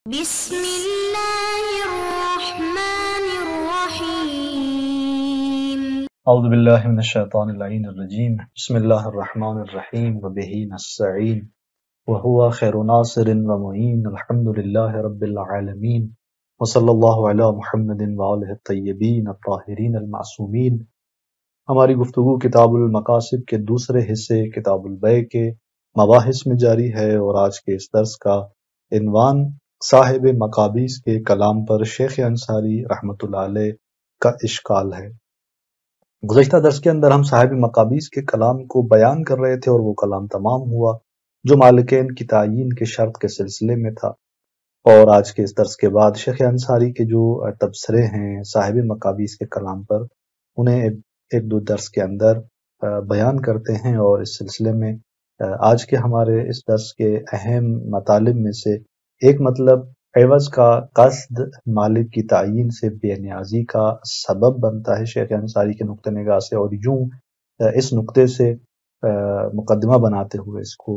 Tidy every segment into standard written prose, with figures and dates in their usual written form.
بسم اللہ الرحمن الرحیم اعوذ باللہ من الشیطان اللعین الرجیم بسم اللہ الرحمن الرحیم وبہ نستعین وہو خیر ناصر ومعین الحمد للہ رب العالمین وصلی اللہ علی محمد وآلہ الطیبین الطاہرین المعصومین۔ ہماری گفتگو کتاب المقاصد کے دوسرے حصے کتاب البیع کے مباحث میں جاری ہے، اور آج کے اس درس کا عنوان صاحب مقابیس کے کلام پر شیخ انصاری رحمۃ اللہ علیہ کا اشکال ہے۔ گزشتہ درس کے اندر ہم صاحب مقابیس کے کلام کو بیان کر رہے تھے، اور وہ کلام تمام ہوا جو مالکین کی تعیین کے شرط کے سلسلے میں تھا۔ اور آج کے اس درس کے بعد شیخ انصاری کے جو تبصرے ہیں صاحب مقابیس کے کلام پر، انہیں ایک دو درس کے اندر بیان کرتے ہیں، اور اس سلسلے میں آج کے ہمارے اس درس کے اہم مطالب میں سے ایک مطلب عوض کا قصد مالک کی تعیین سے بے نیازی کا سبب بنتا ہے شیخ انصاری کے نقطہ نگاہ سے، اور یوں اس نقطے سے مقدمہ بناتے ہوئے اس کو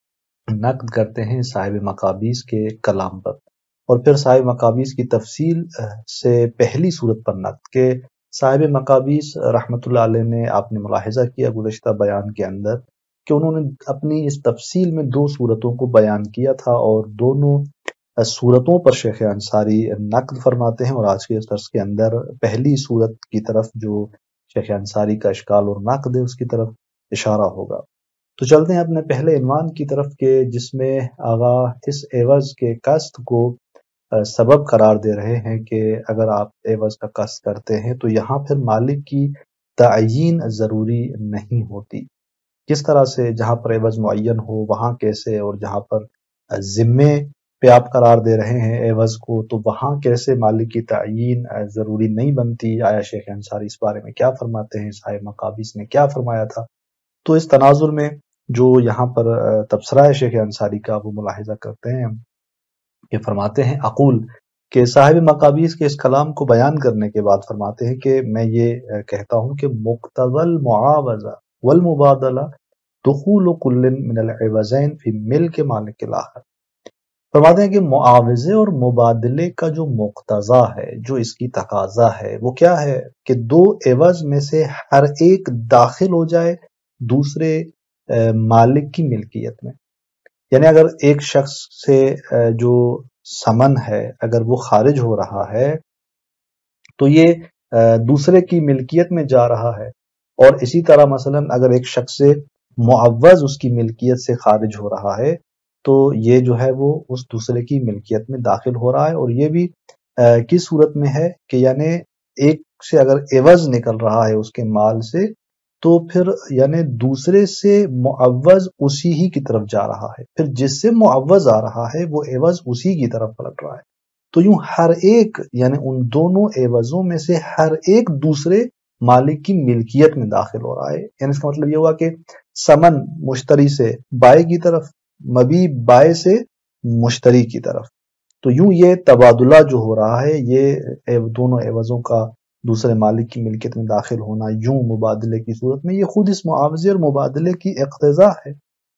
نقد کرتے ہیں صاحب مقابیس کے کلام پر، اور پھر صاحب مقابیس کی تفصیل سے پہلی صورت پر نقد کہ صاحب مقابیس رحمۃ اللہ علیہ نے، آپ نے ملاحظہ کیا گزشتہ بیان کے اندر کہ انہوں نے اپنی اس تفصیل میں دو صورتوں کو بیان کیا تھا، اور دونوں صورتوں پر شیخ انصاری نقد فرماتے ہیں، اور آج کے اس درس کے اندر پہلی صورت کی طرف جو شیخ انصاری کا اشکال اور نقد ہے اس کی طرف اشارہ ہوگا۔ تو چلتے ہیں اپنے پہلے عنوان کی طرف کہ جس میں آغا اس عوض کے قصد کو سبب قرار دے رہے ہیں کہ اگر آپ عوض کا قصد کرتے ہیں تو یہاں پھر مالک کی تعیین ضروری نہیں ہوتی۔ کس طرح سے جہاں پر عوض معین ہو وہاں کیسے، اور جہاں پر ذمے پہ آپ قرار دے رہے ہیں عوض کو تو وہاں کیسے مالک کی تعیین ضروری نہیں بنتی؟ آیا شیخ انصاری اس بارے میں کیا فرماتے ہیں، صاحب مقابیس نے کیا فرمایا تھا؟ تو اس تناظر میں جو یہاں پر تبصرہ ہے شیخ انصاری کا وہ ملاحظہ کرتے ہیں کہ فرماتے ہیں اقول کہ صاحب مقابیس کے اس کلام کو بیان کرنے کے بعد فرماتے ہیں کہ میں یہ کہتا ہوں کہ مقتضى المعاوضہ والمبادلہ دخول کل من العوضین فی ملک مالک الاخر۔ فرماتے ہیں کہ معاوضے اور مبادلے کا جو مقتضا ہے، جو اس کی تقاضا ہے، وہ کیا ہے کہ دو عوض میں سے ہر ایک داخل ہو جائے دوسرے مالک کی ملکیت میں۔ یعنی اگر ایک شخص سے جو ثمن ہے اگر وہ خارج ہو رہا ہے تو یہ دوسرے کی ملکیت میں جا رہا ہے، اور اسی طرح مثلا اگر ایک شخص سے معوض اس کی ملکیت سے خارج ہو رہا ہے تو یہ جو ہے وہ اس دوسرے کی ملکیت میں داخل ہو رہا ہے، اور یہ بھی کس صورت میں ہے کہ یعنی ایک سے اگر عوض نکل رہا ہے اس کے مال سے تو پھر یعنی دوسرے سے معوض اسی ہی کی طرف جا رہا ہے، پھر جس سے معوض آ رہا ہے وہ عوض اسی کی طرف پلٹ رہا ہے، تو یوں ہر ایک یعنی ان دونوں عوضوں میں سے ہر ایک دوسرے مالک کی ملکیت میں داخل ہو رہا ہے۔ یعنی اس کا مطلب یہ ہوا کہ ثمن مشتری سے بائع کی طرف، مبیع بائع سے مشتری کی طرف، تو یوں یہ تبادلہ جو ہو رہا ہے یہ دونوں عوضوں کا دوسرے مالک کی ملکیت میں داخل ہونا یوں مبادلے کی صورت میں، یہ خود اس معاوضے اور مبادلے کی اقتضا ہے۔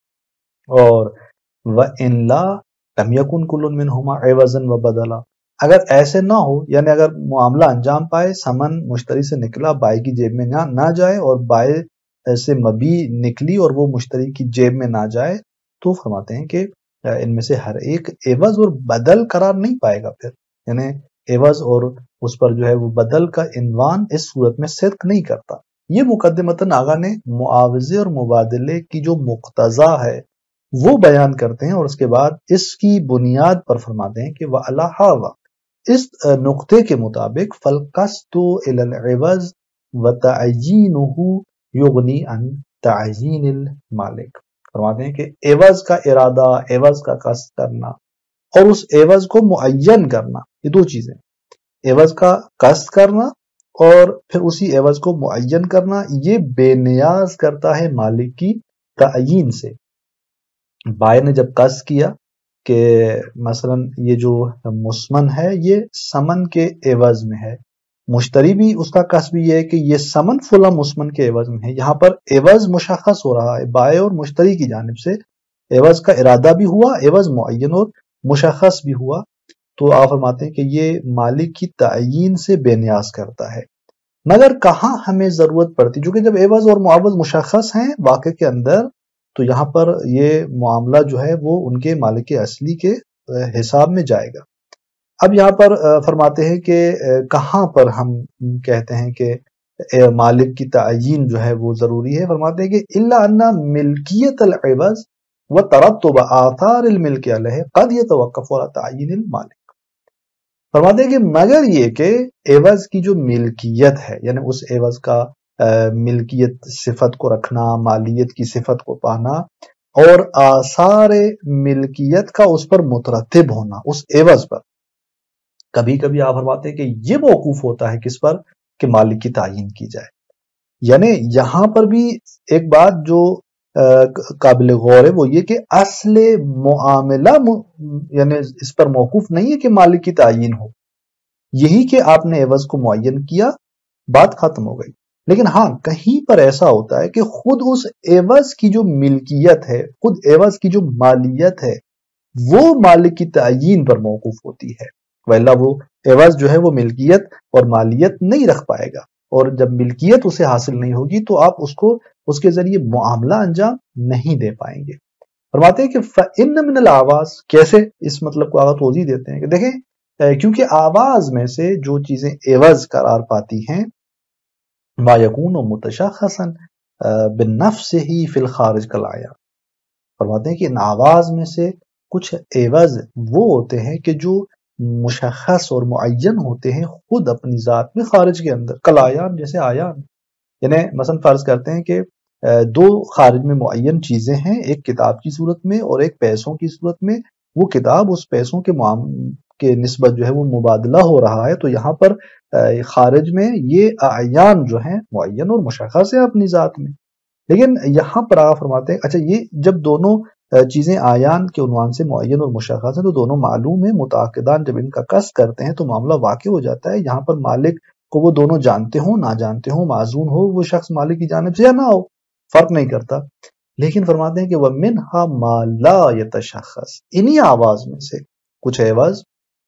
اور وَإِن لَا لَمْ يَكُنْ كُلٌّ مِّنْهُمَا عِوَضًا وَبَدَلًا، اگر ایسے نہ ہو یعنی اگر معاملہ انجام پائے، ثمن مشتری سے نکلا بائع کی جیب میں نہ جائے، اور بائع سے مبیع نکلی اور وہ مشتری کی جیب میں نہ جائے، تو فرماتے ہیں کہ ان میں سے ہر ایک عوض اور بدل قرار نہیں پائے گا، پھر یعنی عوض اور اس پر جو ہے وہ بدل کا عنوان اس صورت میں صدق نہیں کرتا۔ یہ مقدمتاً آغا نے معاوضے اور مبادلے کی جو مقتضا ہے وہ بیان کرتے ہیں، اور اس کے بعد اس کی بنیاد پر فرماتے ہیں کہ وَعَلَى هَذَا، اس نقطے کے مطابق فَالْقَصْدُ إِلَى الْعِوَضِ وَتَعْيِينُهُ يُغْنِي عَنْ تَعْيِينِ الْمَالِكِ۔ فرماتے ہیں کہ عوض کا ارادہ، عوض کا قصد کرنا اور اس عوض کو معین کرنا، یہ دو چیزیں، عوض کا قصد کرنا اور پھر اسی عوض کو معین کرنا، یہ بے نیاز کرتا ہے مالک کی تعیین سے۔ بائع نے جب قصد کیا کہ مثلا یہ جو مسمن ہے یہ ثمن کے عوض میں ہے، مشتری بھی اس کا قصد بھی یہ ہے کہ یہ ثمن فلاں مسمن کے عوض میں ہے، یہاں پر عوض مشخص ہو رہا ہے، بائع اور مشتری کی جانب سے عوض کا ارادہ بھی ہوا، عوض معین اور مشخص بھی ہوا، تو آپ فرماتے ہیں کہ یہ مالک کی تعیین سے بے نیاز کرتا ہے، مگر کہاں ہمیں ضرورت پڑتی، چونکہ جب عوض اور معوض مشخص ہیں واقع کے اندر تو یہاں پر یہ معاملہ جو ہے وہ ان کے مالک اصلی کے حساب میں جائے گا۔ اب یہاں پر فرماتے ہیں کہ کہاں پر ہم کہتے ہیں کہ مالک کی تعیین جو ہے وہ ضروری ہے، فرماتے ہیں کہ الا ان ملکیت العوض وترتب آثار الملک علیہ قد یتوقف علی تعیین المالک، فرماتے ہیں کہ مگر یہ کہ عوض کی جو ملکیت ہے، یعنی اس عوض کا ملکیت صفت کو رکھنا، مالیت کی صفت کو پانا اور آثار ملکیت کا اس پر مترتب ہونا اس عوض پر، کبھی کبھی آپ فرماتے ہیں کہ یہ موقوف ہوتا ہے کس پر کہ مالک کی تعیین کی جائے۔ یعنی یہاں پر بھی ایک بات جو قابل غور ہے وہ یہ کہ اصل معاملہ یعنی اس پر موقوف نہیں ہے کہ مالک کی تعیین ہو، یہی کہ آپ نے عوض کو معین کیا، بات ختم ہو گئی۔ لیکن ہاں کہیں پر ایسا ہوتا ہے کہ خود اس عوض کی جو ملکیت ہے، خود عوض کی جو مالیت ہے وہ مالک کی تعیین پر موقوف ہوتی ہے، وإلا وہ عوض جو ہے وہ ملکیت اور مالیت نہیں رکھ پائے گا، اور جب ملکیت اسے حاصل نہیں ہوگی تو آپ اس کے ذریعے معاملہ انجام نہیں دے پائیں گے۔ فرماتے ہیں کہ فَإِنَّ مِنَ الْآواز، کیسے اس مطلب کو آگے توضیح دیتے ہیں کہ دیکھیں کیونکہ آواز میں سے جو چیزیں عوض قرار پاتی ہیں ما یکون متشخصا بِالنَّفْسِهِ فی الخارج کالعیان، فرماتے ہیں کہ ان آواز میں سے کچھ عوض وہ ہوتے ہیں کہ جو مشخص اور معین ہوتے ہیں خود اپنی ذات میں خارج کے اندر، کالعیان جیسے آیان، یعنی مثلا فرض کرتے ہیں کہ دو خارج میں معین چیزیں ہیں، ایک کتاب کی صورت میں اور ایک پیسوں کی صورت میں، وہ کتاب اس پیسوں کے نسبت جو ہے وہ مبادلہ ہو رہا ہے، تو یہاں پر خارج میں یہ اعیان جو ہیں معین اور مشخص ہے اپنی ذات میں۔ لیکن یہاں پر آپ فرماتے ہیں اچھا یہ جب دونوں چیزیں آیان کے عنوان سے معین اور مشخص ہیں تو دونوں معلوم ہیں، متعاقدان جب ان کا قصد کرتے ہیں تو معاملہ واقع ہو جاتا ہے، یہاں پر مالک کو وہ دونوں جانتے ہوں نہ جانتے ہوں، معزون ہو وہ شخص مالک کی جانب سے یا نہ ہو، فرق نہیں کرتا۔ لیکن فرماتے ہیں کہ وَمِنْهَا مَا لَا يَتَشَخَّص، انہی آواز میں سے کچھ عوض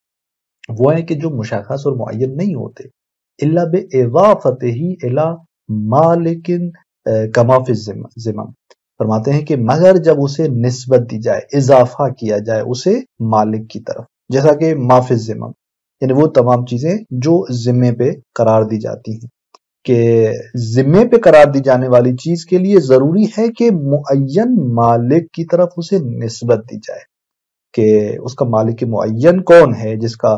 وہ ہیں کہ جو مشخص اور معین نہیں ہوتے، إِلَّا بِإِضَافَتِهِ إِلَى مَالِكٍ كَمَا فِي الذِّمَمِ، فرماتے ہیں کہ مگر جب اسے نسبت دی جائے، اضافہ کیا جائے اسے مالک کی طرف، جیسا کہ ما فی الذِّمَم، یعنی وہ تمام چیزیں جو ذمے پہ قرار دی جاتی ہیں، کہ ذمے پہ قرار دی جانے والی چیز کے لیے ضروری ہے کہ معین مالک کی طرف اسے نسبت دی جائے، کہ اس کا مالک معین کون ہے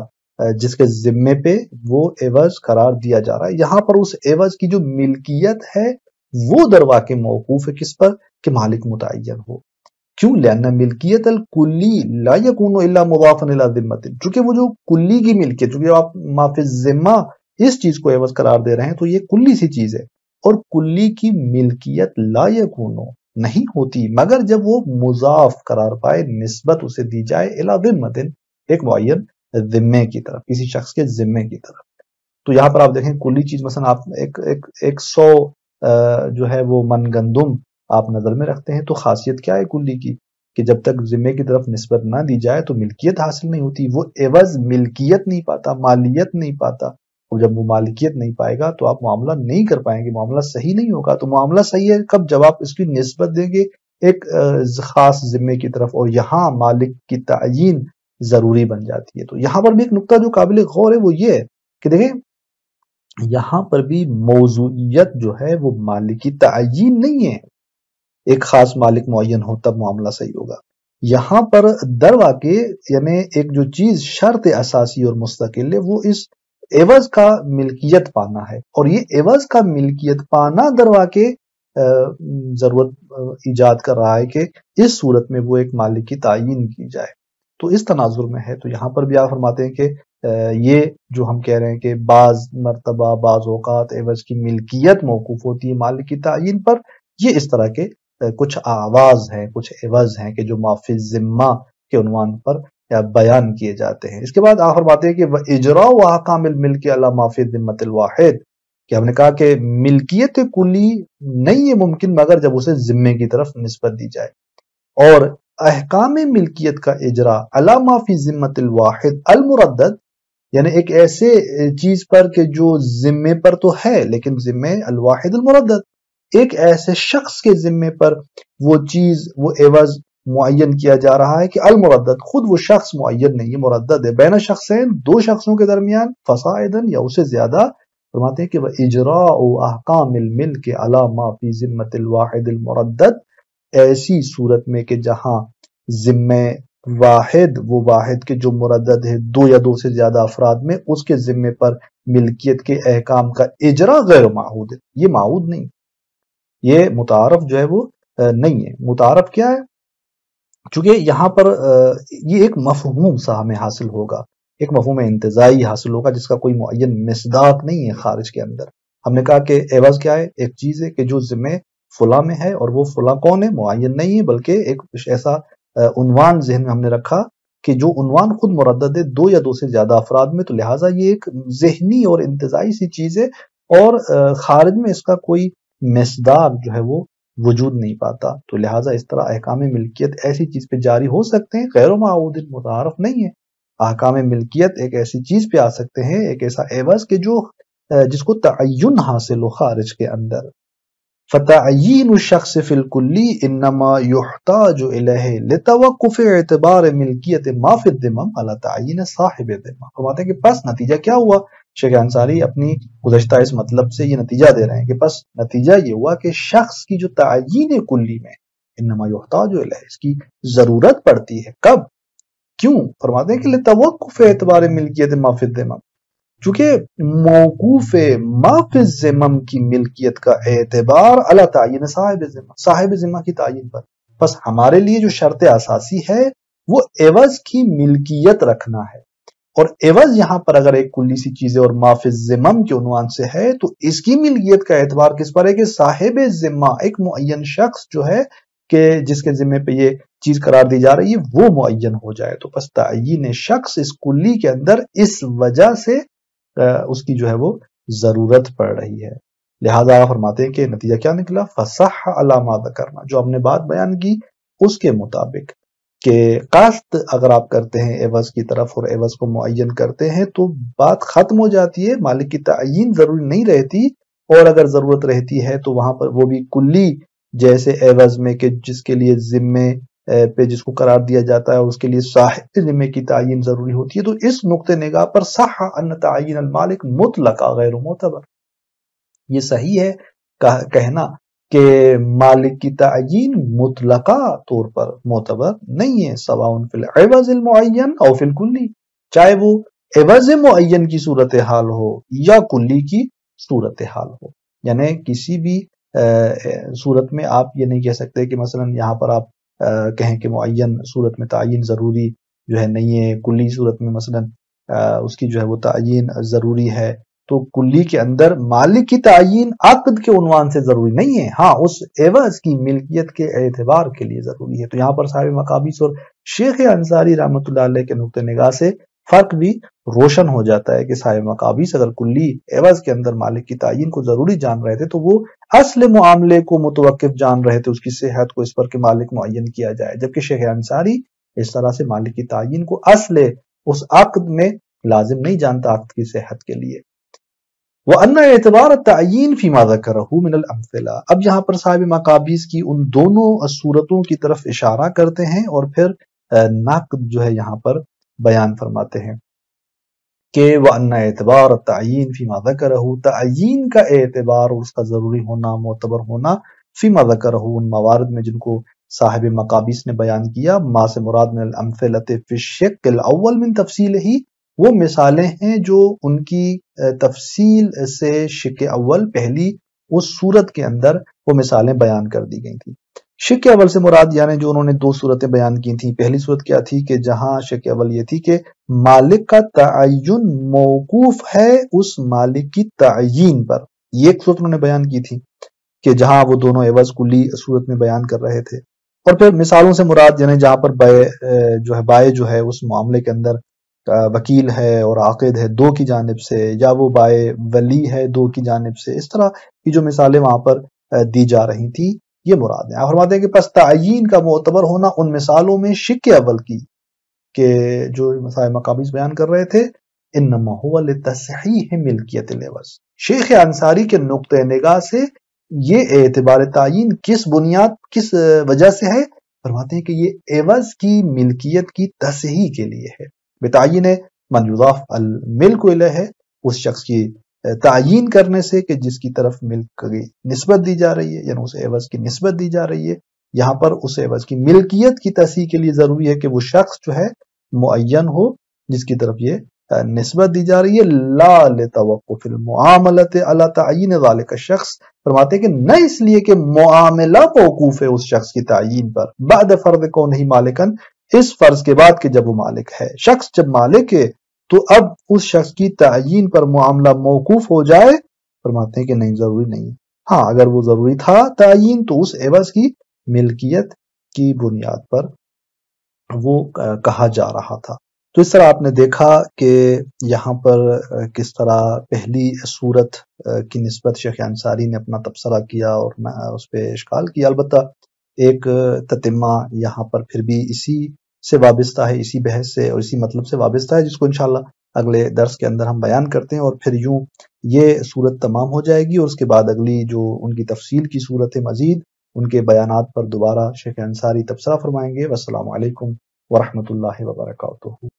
جس کے ذمے پہ وہ عوض قرار دیا جا رہا ہے۔ یہاں پر اس عوض کی جو ملکیت ہے وہ در واقع موقوف ہے کس پر کہ مالک متعین ہو، کیوں؟ لأن ملکیت الکلی لا یکون الا مضافا الی ذمۃ، چونکہ وہ جو کلی کی ملکیت، چونکہ آپ ما فی الذمہ اس چیز کو عوض قرار دے رہے ہیں تو یہ کلی سی چیز ہے، اور کلی کی ملکیت لا یکون نہیں ہوتی مگر جب وہ مضاف قرار پائے، نسبت اسے دی جائے الی ذمۃ، ایک معین ذمے کی طرف، کسی شخص کے ذمے کی طرف۔ تو یہاں پر آپ دیکھیں کلی چیز مثلا آپ ایک 100 جو ہے وہ من گندم آپ نظر میں رکھتے ہیں تو خاصیت کیا ہے کلی کی کہ جب تک ذمے کی طرف نسبت نہ دی جائے تو ملکیت حاصل نہیں ہوتی، وہ عوض ملکیت نہیں پاتا، مالیت نہیں پاتا، اور جب وہ مالکیت نہیں پائے گا تو آپ معاملہ نہیں کر پائیں گے، معاملہ صحیح نہیں ہوگا۔ تو معاملہ صحیح ہے کب؟ جب آپ اس کی نسبت دیں گے ایک خاص ذمے کی طرف، اور یہاں مالک کی تعیین ضروری بن جاتی ہے۔ تو یہاں پر بھی ایک نقطہ جو قابل غور ہے وہ یہ ہے کہ دیکھیں یہاں پر بھی موضوعیت جو ہے وہ مالک کی تعیین نہیں ہے، ایک خاص مالک معین ہو تب معاملہ صحیح ہوگا۔ یہاں پر در واقع یعنی ایک جو چیز شرط اساسی اور مستقل ہے وہ اس عوض کا ملکیت پانا ہے، اور یہ عوض کا ملکیت پانا در واقع ضرورت ایجاد کر رہا ہے کہ اس صورت میں وہ ایک مالک کی تعیین کی جائے، تو اس تناظر میں ہے۔ تو یہاں پر بھی آپ فرماتے ہیں کہ یہ جو ہم کہہ رہے ہیں کہ بعض مرتبہ بعض اوقات عوض کی ملکیت موقوف ہوتی ہے مالک کی تعیین پر، یہ اس طرح کے کچھ آواز ہیں، کچھ عوض ہیں کہ جو ما فی الذمہ کے عنوان پر بیان کیے جاتے ہیں۔ اس کے بعد آپ فرماتے ہیں کہ اجراء و احکام الملک علی ما فی ذمۃ الواحد، کہ ہم نے کہا کہ ملکیت کلی نہیں ہے ممکن مگر جب اسے ذمے کی طرف نسبت دی جائے، اور احکام ملکیت کا اجرا علی ما فی ذمت الواحد المردد، یعنی ایک ایسے چیز پر کہ جو ذمے پر تو ہے لیکن ذمے الواحد المردد، ایک ایسے شخص کے ذمے پر وہ چیز وہ عوض معین کیا جا رہا ہے کہ المردد خود وہ شخص معین نہیں ہے، مردد ہے، بین شخصین دو شخصوں کے درمیان، فصاعدن یا اسے زیادہ، فرماتے ہیں کہ وَإِجْرَاءُ أَحْكَامِ الْمِلْكِ عَلَى مَا فِي ذِمَّةِ الْوَاحِدِ الْمُرَدَّدِ، ایسی صورت میں کہ جہاں ذمہ واحد، وہ واحد کے جو مردد ہے دو یا دو سے زیادہ افراد میں، اس کے ذمے پر ملکیت کے احکام کا اجرا غیر معہود ہے، یہ معہود نہیں، یہ متعارف جو ہے وہ نہیں ہے۔ متعارف کیا ہے؟ چونکہ یہاں پر یہ ایک مفہوم سا ہمیں حاصل ہوگا، ایک مفہوم انتزاعی حاصل ہوگا جس کا کوئی معین مصداق نہیں ہے خارج کے اندر۔ ہم نے کہا کہ عوض کیا ہے؟ ایک چیز ہے کہ جو ذمہ فلاں میں ہے، اور وہ فلاں کون ہے؟ معین نہیں ہے، بلکہ ایک ایسا عنوان ذہن میں ہم نے رکھا کہ جو عنوان خود مردد ہے دو یا دو سے زیادہ افراد میں، تو لہٰذا یہ ایک ذہنی اور انتزاعی سی چیز ہے، اور خارج میں اس کا کوئی مصداق جو ہے وہ وجود نہیں پاتا، تو لہٰذا اس طرح احکام ملکیت ایسی چیز پہ جاری ہو سکتے ہیں غیر معہود، متعارف نہیں ہے۔ احکام ملکیت ایک ایسی چیز پہ آ سکتے ہیں، ایک ایسا عوض کہ جو جس کو تعین حاصل ہو خارج کے اندر۔ فتعین الشخص فی الکلی انما یحتاج الیہ لتوقف اعتبار ملکیت ما فی الذمم علی تعین صاحب الذمہ۔ فرماتے ہیں کہ پس نتیجہ کیا ہوا؟ شیخ انصاری اپنی گزشتہ اس مطلب سے یہ نتیجہ دے رہے ہیں کہ پس نتیجہ یہ ہوا کہ شخص کی جو تعین کلی میں انما یحتاج الیہ، اس کی ضرورت پڑتی ہے، کب؟ کیوں؟ فرماتے ہیں کہ لتوقف اعتبار ملکیت ما فی الذمم، چونکہ موقوف ما فی الذمم کی ملکیت کا اعتبار علی تعین صاحب ذمہ کی تعین پر، پس ہمارے لیے جو شرط اساسی ہے وہ عوض کی ملکیت رکھنا ہے، اور عوض یہاں پر اگر ایک کلی سی چیز ہے اور ما فی الذمم کے عنوان سے ہے، تو اس کی ملکیت کا اعتبار کس پر ہے کہ صاحب ذمہ، ایک معین شخص جو ہے کہ جس کے ذمے پہ یہ چیز قرار دی جا رہی ہے وہ معین ہو جائے، تو پس تعین شخص اس کلی کے اندر اس وجہ سے اس کی جو ہے وہ ضرورت پڑ رہی ہے۔ لہذا فرماتے ہیں کہ نتیجہ کیا نکلا؟ فصح علی ما ذکرنا، جو ہم نے بات بیان کی اس کے مطابق کہ قصد اگر آپ کرتے ہیں عوض کی طرف اور عوض کو معین کرتے ہیں تو بات ختم ہو جاتی ہے، مالک کی تعین ضروری نہیں رہتی، اور اگر ضرورت رہتی ہے تو وہاں پر وہ بھی کلی جیسے عوض میں کہ جس کے لیے ذمے پہ جس کو قرار دیا جاتا ہے اس کے لیے صاحب ذمے کی تعین ضروری ہوتی ہے، تو اس نقطہ نگاہ پر صح ان تعین المالک مطلقا غیر معتبر، یہ صحیح ہے کہنا کہ مالک کی تعین مطلقہ طور پر معتبر نہیں ہے، سواء فی العوض المعین او فی الکلی، چاہے وہ عوض معین کی صورتحال ہو یا کلی کی صورتحال ہو، یعنی کسی بھی صورت میں آپ یہ نہیں کہہ سکتے کہ مثلا یہاں پر آپ کہیں کہ معین صورت میں تعین ضروری جو ہے نہیں ہے، کلی صورت میں مثلا اس کی جو ہے وہ تعین ضروری ہے، تو کلی کے اندر مالک کی تعین عقد کے عنوان سے ضروری نہیں ہے، ہاں اس عوض کی ملکیت کے اعتبار کے لیے ضروری ہے۔ تو یہاں پر صاحب مقابیس اور شیخ انصاری رحمۃ اللہ علیہ کے نقطہ نگاہ سے فرق بھی روشن ہو جاتا ہے کہ صاحب مقابیس اگر کلی عوض کے اندر مالک کی تعین کو ضروری جان رہے تھے تو وہ اصل معاملے کو متوقف جان رہے تھے، اس کی صحت کو، اس پر کہ مالک معین کیا جائے، جبکہ شیخ انصاری اس طرح سے مالک کی تعین کو اصل اس عقد میں لازم نہیں جانتا عقد کی صحت کے لیے۔ وَأَنَّ اعتبار التعین فِيمَا ذَكَرَهُ مِنَ الْأَمْثِلَةِ، اب یہاں پر صاحب مقابیس کی ان دونوں صورتوں کی طرف اشارہ کرتے ہیں اور پھر نقد جو ہے یہاں پر بیان فرماتے ہیں کہ وَأَنَّ اعتبار التعین فِيمَا ذَكَرَهُ، تعین کا اعتبار اور اس کا ضروری ہونا، معتبر ہونا، فِيمَا ذَكَرَهُ، ان موارد میں جن کو صاحب مقابیس نے بیان کیا، ما سے مراد من الامثلۃ فی الشق الاول من تفصیلہ، وہ مثالیں ہیں جو ان کی تفصیل سے شق اول پہلی اس صورت کے اندر وہ مثالیں بیان کر دی گئی تھیں۔ شق اول سے مراد یعنی جو انہوں نے دو صورتیں بیان کی تھیں، پہلی صورت کیا تھی کہ جہاں شق اول یہ تھی کہ مالک کا تعین موقوف ہے اس مالک کی تعین پر، یہ ایک صورت انہوں نے بیان کی تھی کہ جہاں وہ دونوں عوض کلی صورت میں بیان کر رہے تھے، اور پھر مثالوں سے مراد یعنی جہاں پر بائع جو ہے اس معاملے کے اندر وکیل ہے اور عاقد ہے دو کی جانب سے، یا وہ بائع ولی ہے دو کی جانب سے، اس طرح کی جو مثالیں وہاں پر دی جا رہی تھی یہ مراد ہے۔ آپ فرماتے ہیں کہ پس تعین کا معتبر ہونا ان مثالوں میں شق اول کی کہ جو مسائل مقابیز بیان کر رہے تھے، انما هو لتصحیح ملکیت العوض، شیخ انصاری کے نقطۂ نگاہ سے یہ اعتبار تعین کس بنیاد کس وجہ سے ہے؟ فرماتے ہیں کہ یہ عوض کی ملکیت کی تصحیح کے لیے ہے۔ بتعین من یضاف الملک الیہ، اس شخص کی تعین کرنے سے کہ جس کی طرف ملک کی نسبت دی جا رہی ہے، یعنی اس عوض کی نسبت دی جا رہی ہے۔ یہاں پر اس عوض کی ملکیت کی تصحیح کے لیے ضروری ہے کہ وہ شخص جو ہے معین ہو جس کی طرف یہ نسبت دی جا رہی ہے، لا لتوقف المعاملۃ علی تعین ذالک الشخص، فرماتے ہیں کہ نہ اس لیے کہ معاملہ موقوف ہے اس شخص کی تعین پر، بعد فرض کونہ مالکن، اس فرض کے بعد کہ جب وہ مالک ہے۔ شخص جب مالک ہے تو اب اس شخص کی تعین پر معاملہ موقوف ہو جائے، فرماتے ہیں کہ نہیں، ضروری نہیں۔ ہاں اگر وہ ضروری تھا تعین تو اس عوض کی ملکیت کی بنیاد پر وہ کہا جا رہا تھا۔ تو اس طرح آپ نے دیکھا کہ یہاں پر کس طرح پہلی صورت کی نسبت شیخ انصاری نے اپنا تبصرہ کیا اور اس پہ اشکال کیا۔ البتہ ایک تتمہ یہاں پر پھر بھی اسی سے وابستہ ہے، اسی بحث سے اور اسی مطلب سے وابستہ ہے، جس کو انشاءاللہ اگلے درس کے اندر ہم بیان کرتے ہیں، اور پھر یوں یہ صورت تمام ہو جائے گی، اور اس کے بعد اگلی جو ان کی تفصیل کی صورت مزید ان کے بیانات پر دوبارہ شیخ انصاری تبصرہ فرمائیں گے۔ والسلام علیکم ورحمۃ اللہ وبرکاتہ۔